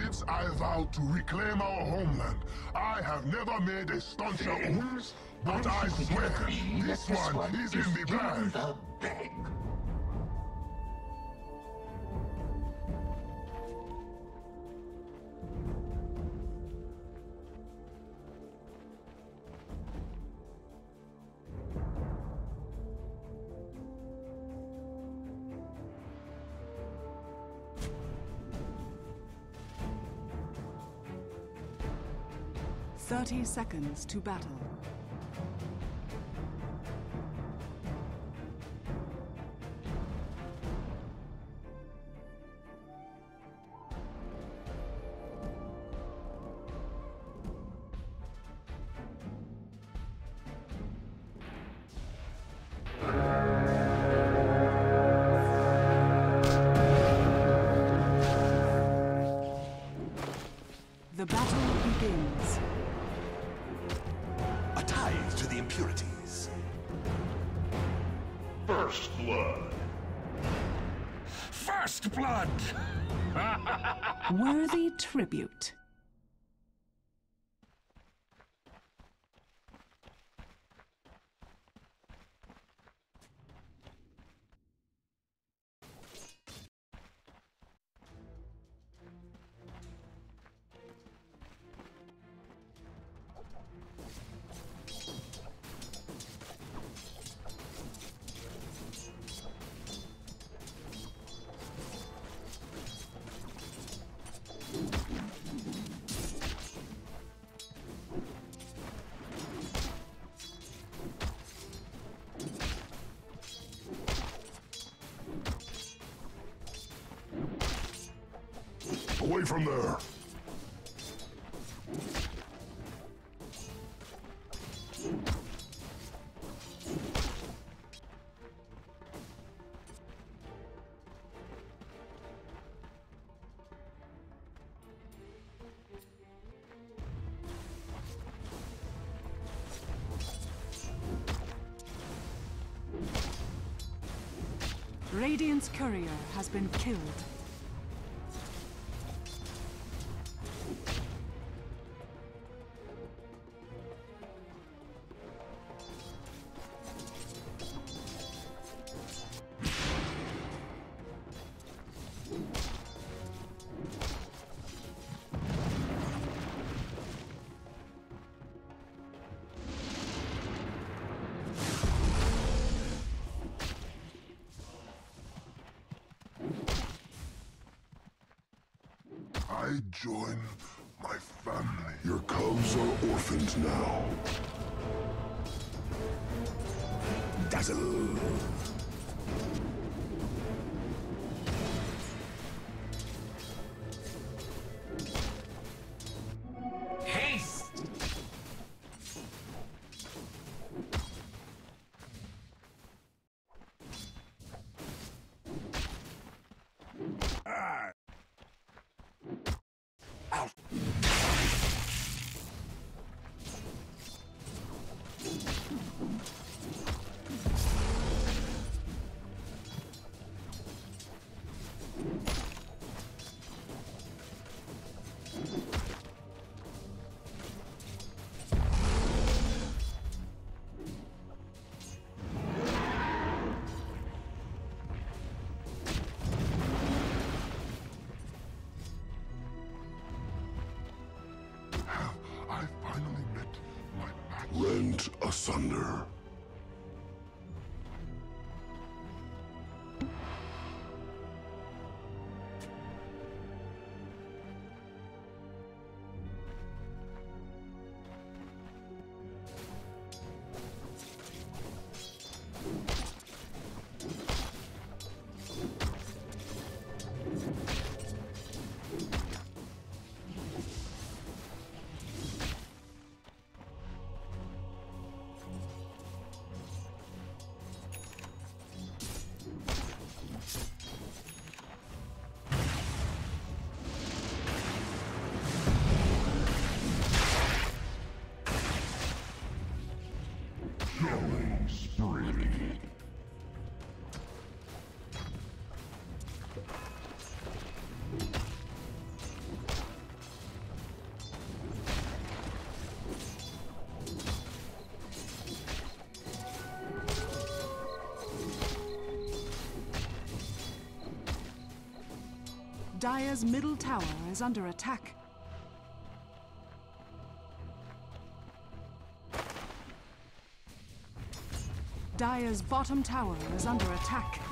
since I vowed to reclaim our homeland, I have never made a stauncher oath. But I swear, this one is in the bag. The bag. Thirty seconds to battle. The battle begins. A tithe to the impurities. First blood. First blood! Worthy tribute. Away from there. Radiant's courier has been killed. I join my family. Your cubs are orphans now. Dazzle. Haste! I finally met my match. Rent asunder. Dire's middle tower is under attack. Dire's bottom tower is under attack.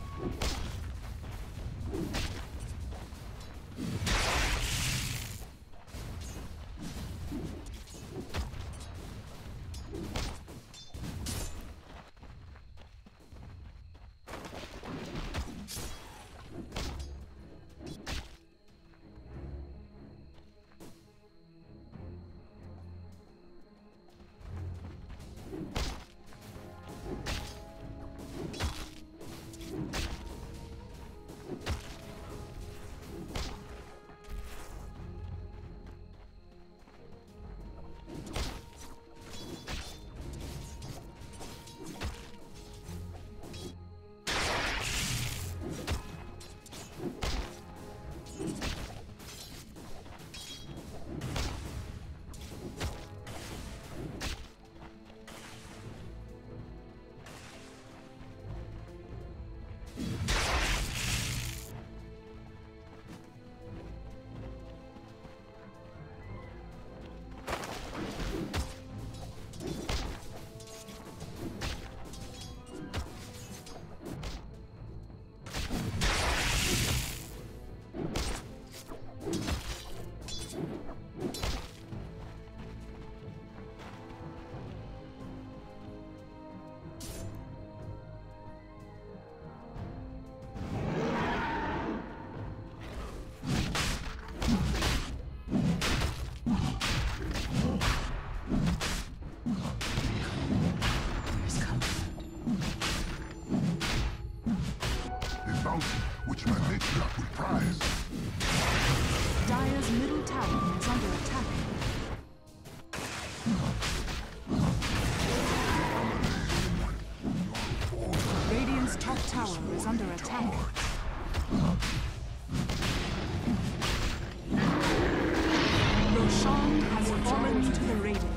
Which my matriarch will prize. Dire's middle tower is under attack. Radiant's top tower is under attack. Roshan has fallen to the Radiant.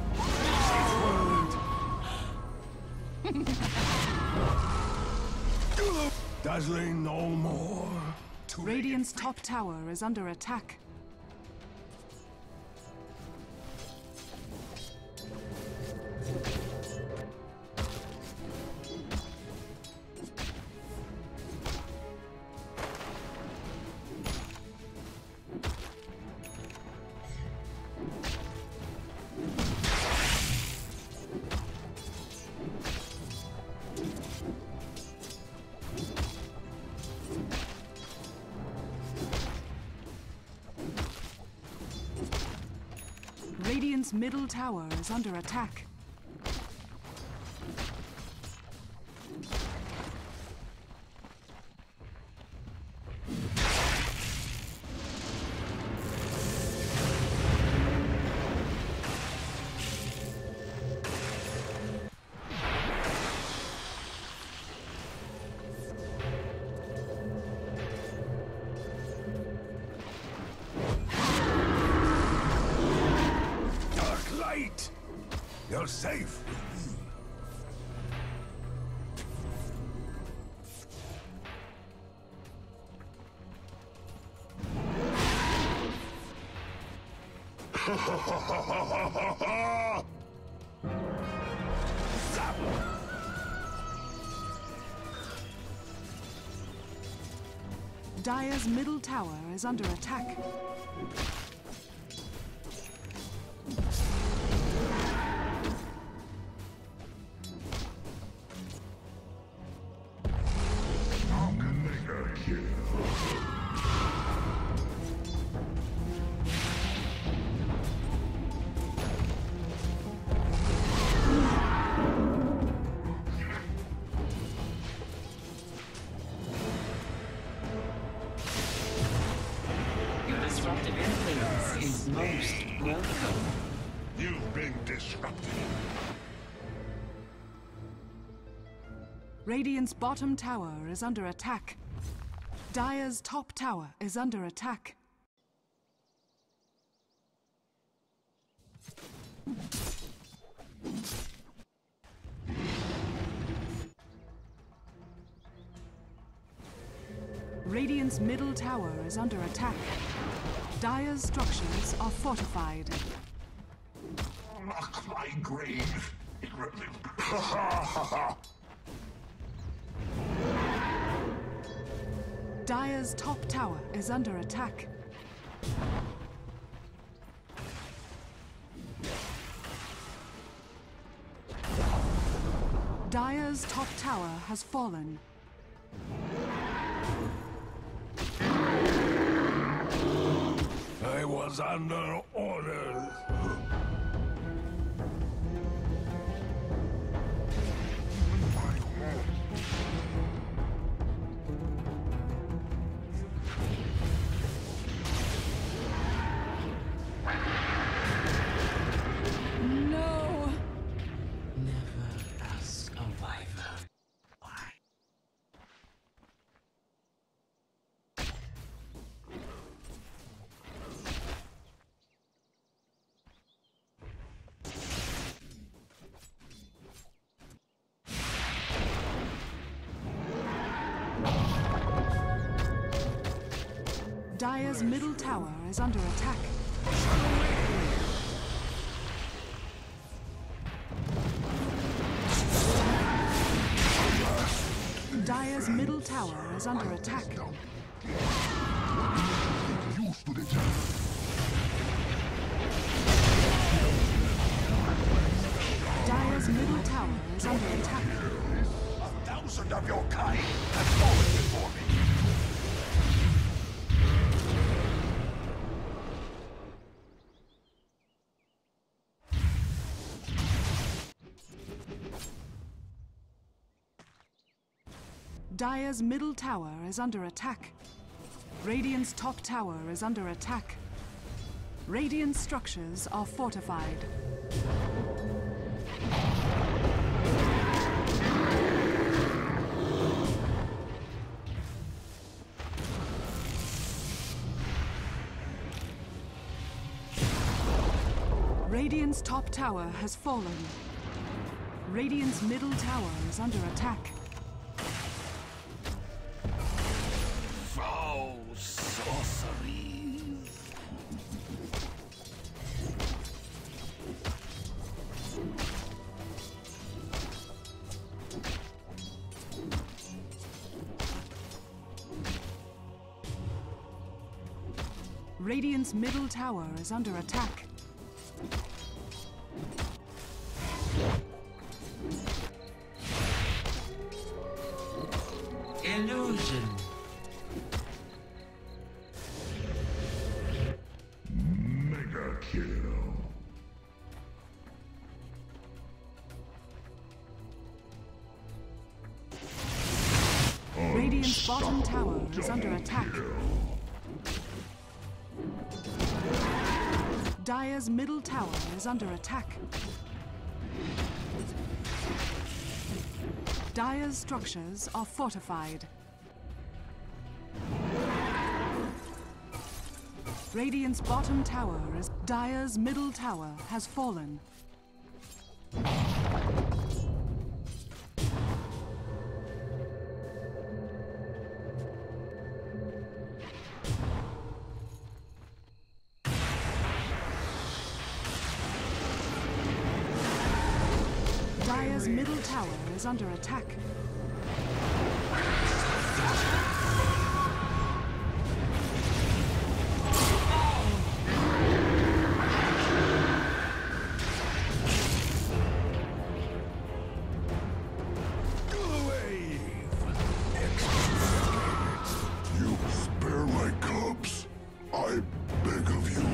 Dazzling no more. Radiant's top tower is under attack. Radiant's middle tower is under attack. You're safe. Ha ha ha ha ha ha ha! Dire's middle tower is under attack. Disruptive influence is most welcome. You've been disrupted. Radiant's bottom tower is under attack. Dire's top tower is under attack. Radiant's middle tower is under attack. Dire's structures are fortified. My grave. Dire's top tower is under attack. Dire's top tower has fallen. I was under orders. No! Never ask a wyvern why. Dire's middle tower is under attack. Dire's middle tower is under attack. Used to the job. Dire's middle tower is under attack. 1,000 of your kind have fallen before me. Dire's middle tower is under attack. Radiant's top tower is under attack. Radiant structures are fortified. Radiant's top tower has fallen. Radiant's middle tower is under attack. Foul sorcery. Radiant's middle tower is under attack. Illusion. Mega kill. Radiant's bottom tower is under attack. Dire's middle tower is under attack. Dire's structures are fortified. Radiant's bottom tower is... Dire's middle tower has fallen. Dire's middle tower is under attack. You spare my cubs. I beg of you.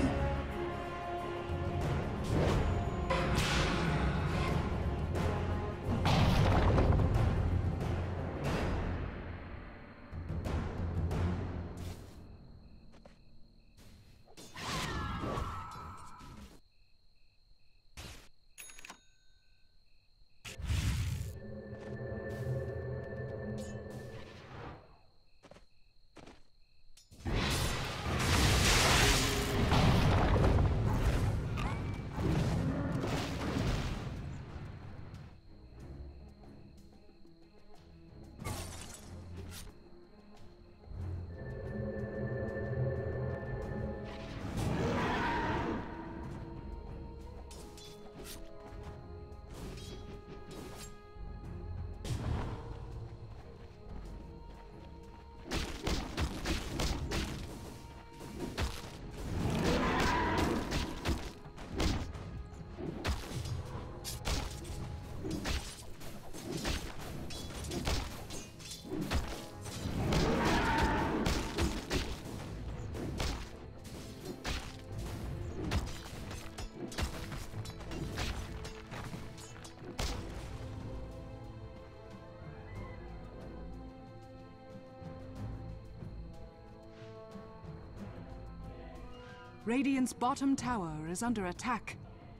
Radiant's bottom tower is under attack.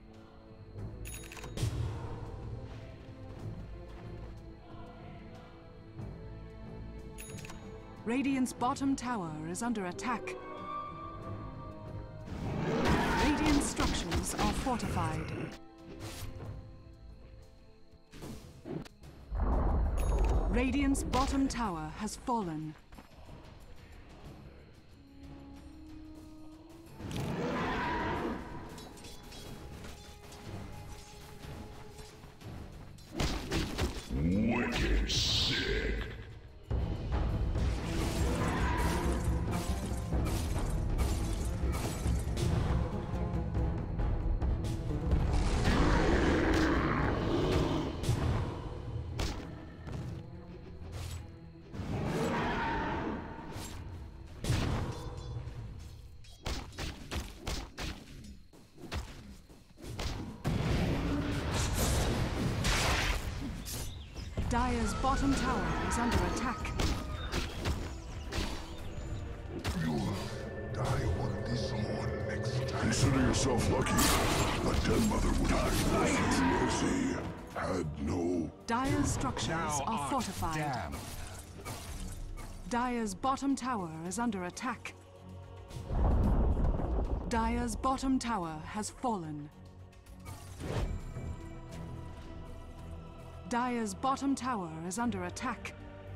Radiant's bottom tower is under attack. Radiant structures are fortified. Radiant's bottom tower has fallen. Wicked sick. Dire's bottom tower is under attack. You'll die on this horn next time. Consider yourself lucky. A dead mother would have mercy. Had no... Dire's structures are fortified. Damn. Dire's bottom tower is under attack. Dire's bottom tower has fallen. Dire's bottom tower is under attack.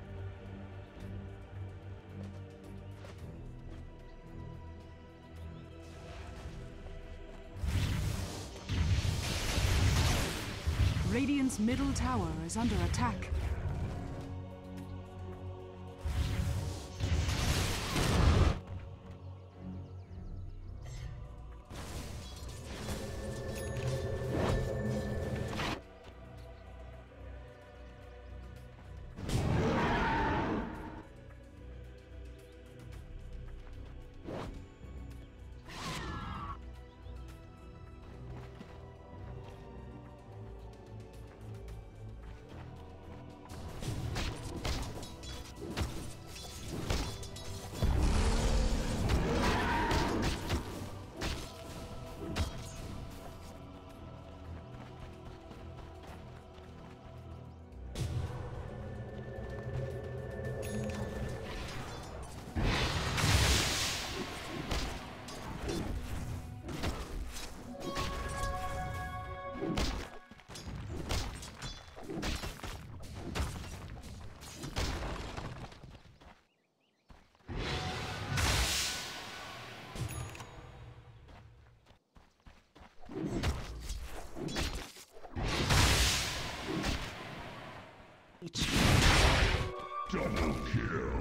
Radiant's middle tower is under attack. Double kill.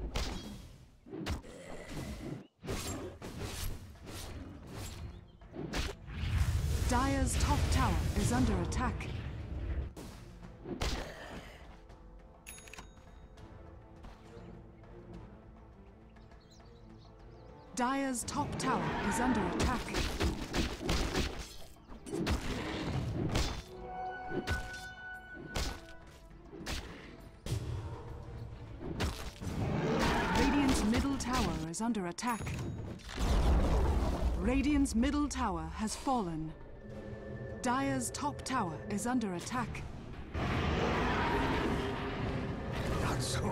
Dire's top tower is under attack. Dire's top tower is under attack. Radiant's middle tower is under attack. Radiant's middle tower has fallen. Dire's top tower is under attack. Not so.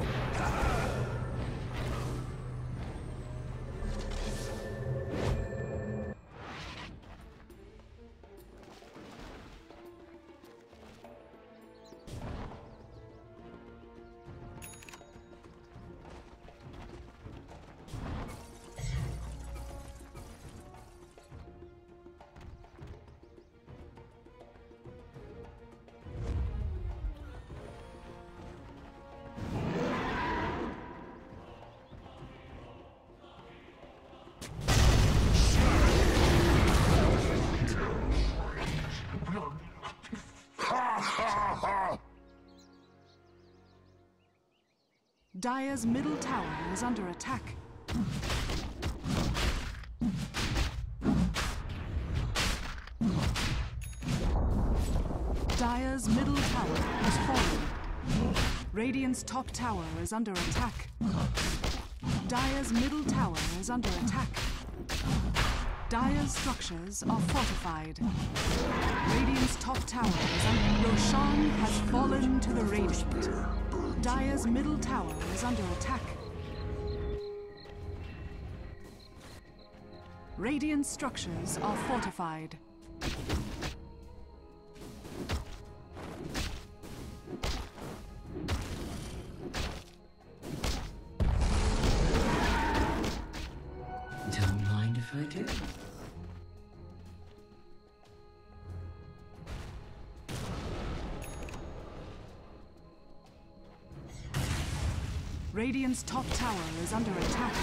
Dire's middle tower is under attack. Dire's middle tower has fallen. Radiant's top tower is under attack. Dire's middle tower is under attack. Dire's structures are fortified. Radiant's top tower is under... Roshan has fallen to the Radiant. Dire's middle tower is under attack. Radiant structures are fortified. Don't mind if I do. Radiant's top tower is under attack.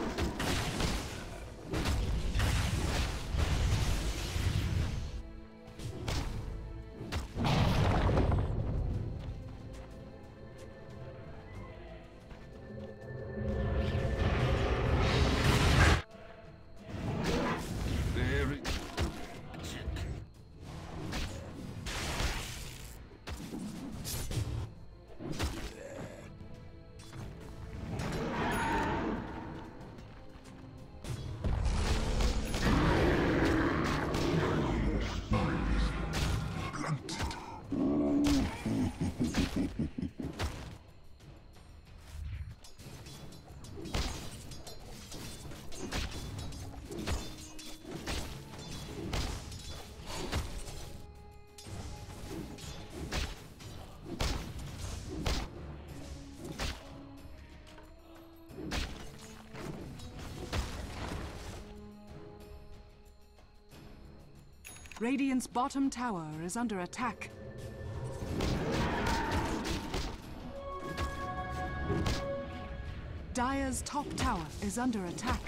Radiant's bottom tower is under attack. Dire's top tower is under attack.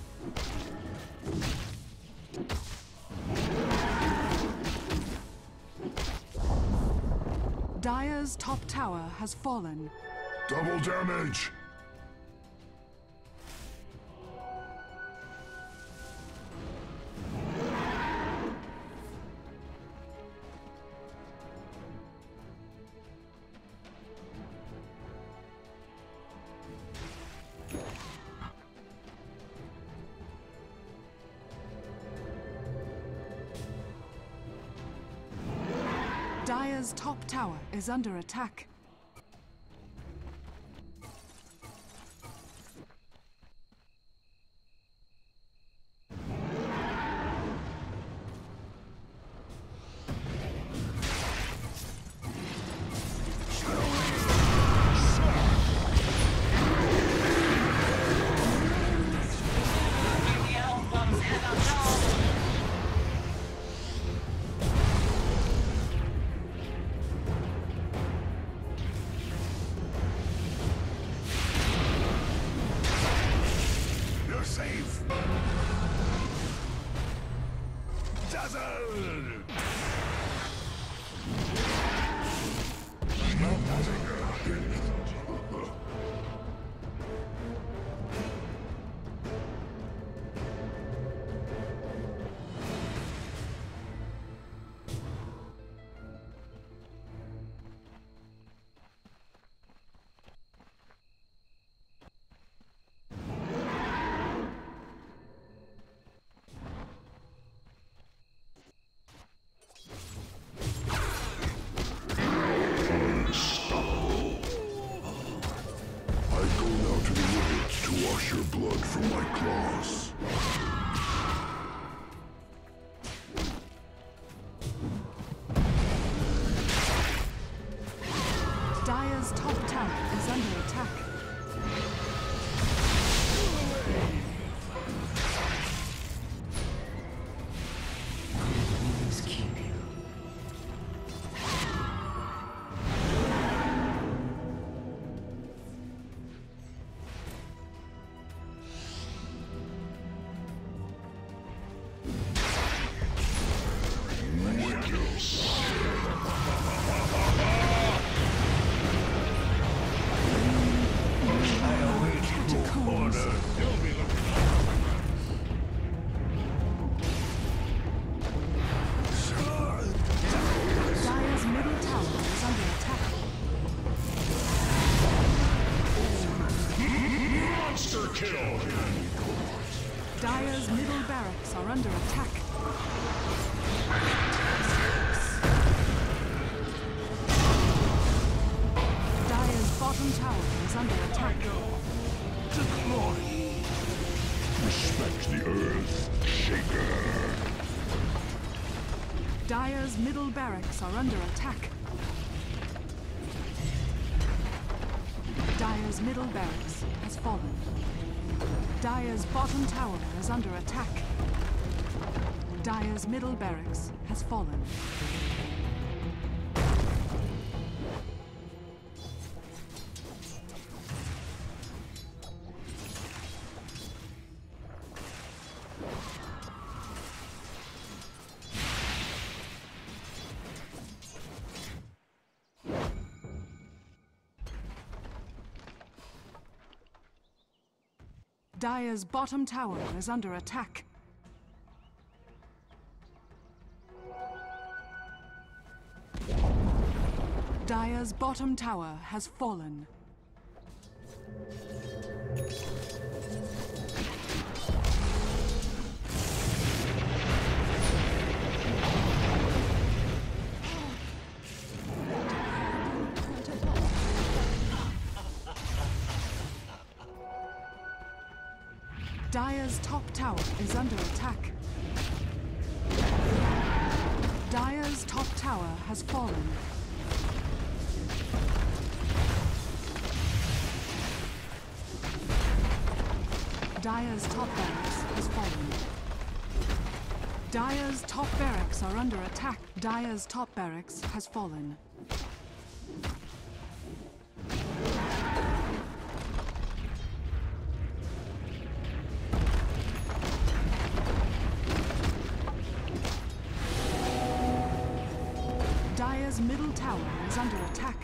Dire's top tower has fallen. Double damage! Dire's top tower is under attack. Your blood from my claws. Dire's top tower is under attack. Always keep you. Dire's middle tower is under attack. Monster kill! Dire's middle barracks are under attack. Dire's bottom tower is under attack. To glory. Respect the earth, Shaker. Dire's middle barracks are under attack. Dire's middle barracks has fallen. Dire's bottom tower is under attack. Dire's middle barracks has fallen. Dire's bottom tower is under attack. Dire's bottom tower has fallen. Dire's top tower is under attack. Dire's top tower has fallen. Dire's top barracks has fallen. Dire's top barracks are under attack. Dire's top barracks has fallen. Dire's middle tower is under attack.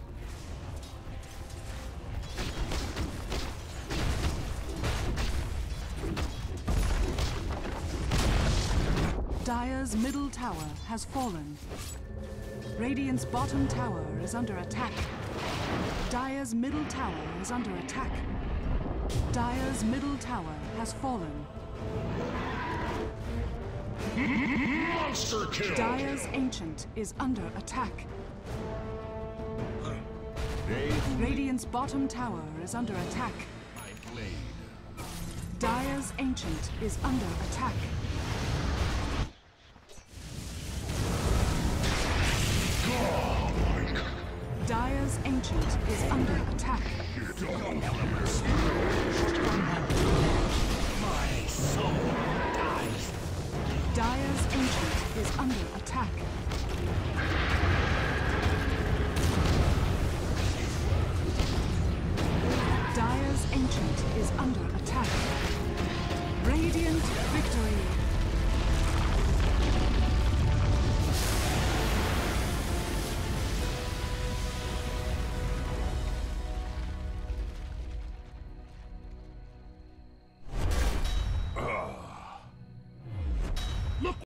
Dire's middle tower has fallen. Radiant's bottom tower is under attack. Dire's middle tower is under attack. Dire's middle tower has fallen. Monster kill! Dire's ancient is under attack. Radiant's bottom tower is under attack. Dire's ancient is under attack. Dire's ancient is under attack. My soul dies. Dire's ancient is under attack. Dire's ancient is under attack. Radiant victory.